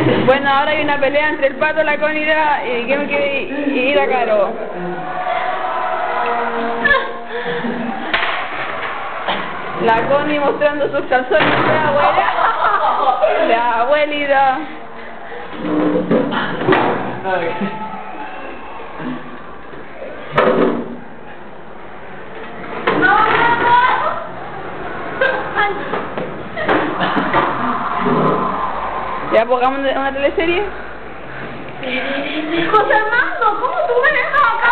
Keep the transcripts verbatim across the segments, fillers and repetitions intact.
Bueno, ahora hay una pelea entre el Pato, la Connie y la, y, ¿quién quiere ir? Y la Caro. La Connie mostrando sus calzones de la abuela. La abuelita. ¿Ya pongamos una teleserie? José Armando, ¿cómo tú me dejas?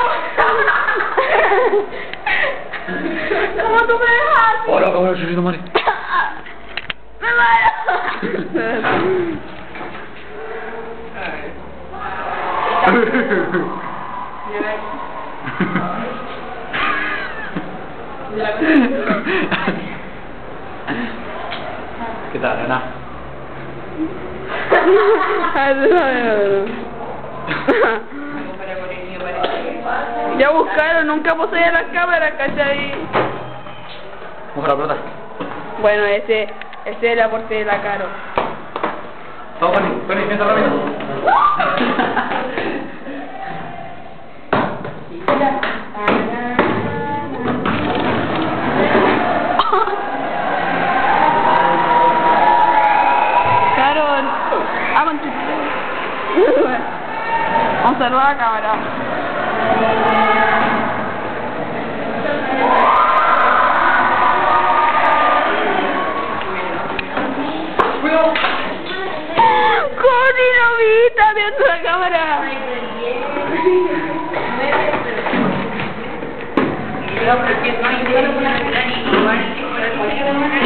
¿Cómo tú me dejas? Hola, cabrón, soy Mari. Me muero. ¿Qué tal, nena? Ya buscaron, nunca posee las cámaras, ¿cachai? Moja la pelota. Bueno, ese, ese es el aporte de la Caro. Vamos, Connie, Connie, piensa rápido. Carol, ah, con tu... Vamos a saludar a la cámara. Connie, lo vi, está viendo la cámara. Pero porque no hay